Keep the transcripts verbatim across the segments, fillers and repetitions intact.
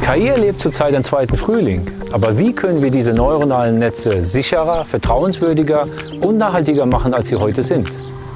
K I erlebt zurzeit einen zweiten Frühling. Aber wie können wir diese neuronalen Netze sicherer, vertrauenswürdiger und nachhaltiger machen, als sie heute sind?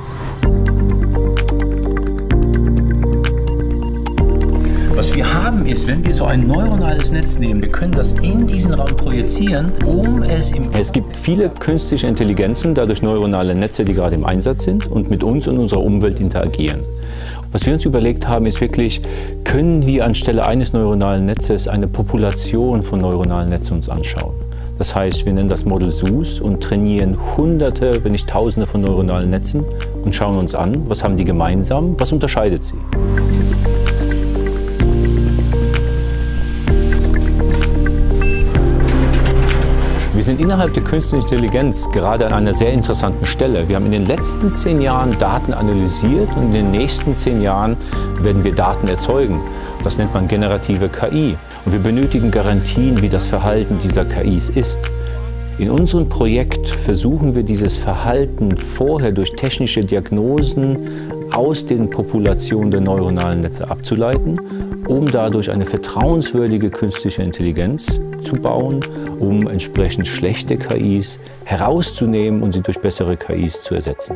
Was wir haben ist, wenn wir so ein neuronales Netz nehmen, wir können das in diesen Raum projizieren, um es im... Es gibt viele künstliche Intelligenzen, dadurch neuronale Netze, die gerade im Einsatz sind und mit uns und unserer Umwelt interagieren. Was wir uns überlegt haben, ist wirklich, können wir anstelle eines neuronalen Netzes eine Population von neuronalen Netzen uns anschauen? Das heißt, wir nennen das Model S U S und trainieren Hunderte, wenn nicht Tausende von neuronalen Netzen und schauen uns an, was haben die gemeinsam, was unterscheidet sie? Wir sind innerhalb der künstlichen Intelligenz gerade an einer sehr interessanten Stelle. Wir haben in den letzten zehn Jahren Daten analysiert und in den nächsten zehn Jahren werden wir Daten erzeugen. Das nennt man generative K I. Und wir benötigen Garantien, wie das Verhalten dieser K Is ist. In unserem Projekt versuchen wir dieses Verhalten vorher durch technische Diagnosen aus den Populationen der neuronalen Netze abzuleiten, um dadurch eine vertrauenswürdige künstliche Intelligenz zu bauen, um entsprechend schlechte K Is herauszunehmen und sie durch bessere K Is zu ersetzen.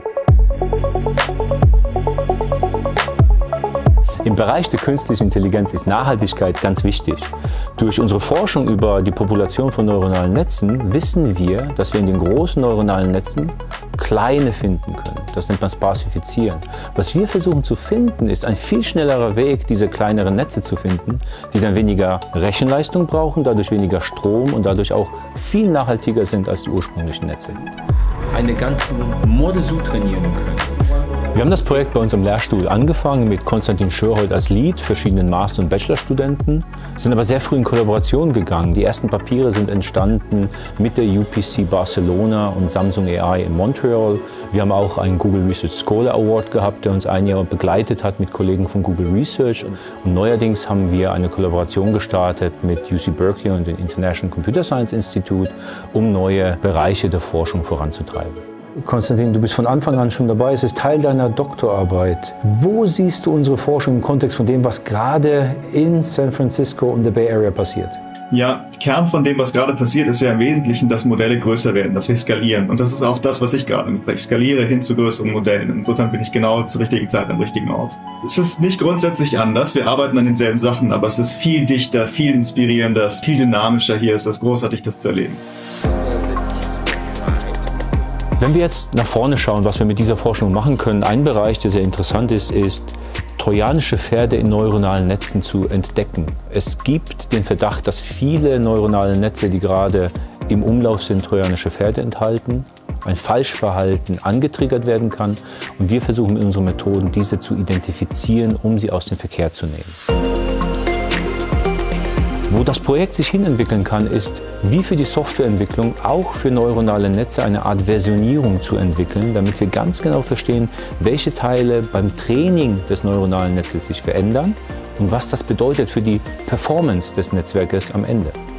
Im Bereich der künstlichen Intelligenz ist Nachhaltigkeit ganz wichtig. Durch unsere Forschung über die Population von neuronalen Netzen wissen wir, dass wir in den großen neuronalen Netzen kleine finden können. Das nennt man Sparsifizieren. Was wir versuchen zu finden, ist ein viel schnellerer Weg, diese kleineren Netze zu finden, die dann weniger Rechenleistung brauchen, dadurch weniger Strom und dadurch auch viel nachhaltiger sind als die ursprünglichen Netze. Eine ganze Model S U trainieren können. Wir haben das Projekt bei uns am Lehrstuhl angefangen mit Konstantin Schörhold als Lead, verschiedenen Master- und Bachelorstudenten, sind aber sehr früh in Kollaboration gegangen. Die ersten Papiere sind entstanden mit der U P C Barcelona und Samsung A I in Montreal. Wir haben auch einen Google Research Scholar Award gehabt, der uns ein Jahr begleitet hat mit Kollegen von Google Research. Und neuerdings haben wir eine Kollaboration gestartet mit U C Berkeley und dem International Computer Science Institute, um neue Bereiche der Forschung voranzutreiben. Konstantin, du bist von Anfang an schon dabei, es ist Teil deiner Doktorarbeit. Wo siehst du unsere Forschung im Kontext von dem, was gerade in San Francisco und der Bay Area passiert? Ja, Kern von dem, was gerade passiert, ist ja im Wesentlichen, dass Modelle größer werden, dass wir skalieren. Und das ist auch das, was ich gerade mache. Ich skaliere hin zu größeren Modellen. Insofern bin ich genau zur richtigen Zeit am richtigen Ort. Es ist nicht grundsätzlich anders. Wir arbeiten an denselben Sachen, aber es ist viel dichter, viel inspirierender, viel dynamischer hier. Es ist großartig, das zu erleben. Wenn wir jetzt nach vorne schauen, was wir mit dieser Forschung machen können, ein Bereich, der sehr interessant ist, ist, trojanische Pferde in neuronalen Netzen zu entdecken. Es gibt den Verdacht, dass viele neuronale Netze, die gerade im Umlauf sind, trojanische Pferde enthalten, ein Falschverhalten angetriggert werden kann. Und wir versuchen mit unseren Methoden, diese zu identifizieren, um sie aus dem Verkehr zu nehmen. Wo das Projekt sich hinentwickeln kann, ist, wie für die Softwareentwicklung auch für neuronale Netze eine Art Versionierung zu entwickeln, damit wir ganz genau verstehen, welche Teile beim Training des neuronalen Netzes sich verändern und was das bedeutet für die Performance des Netzwerkes am Ende.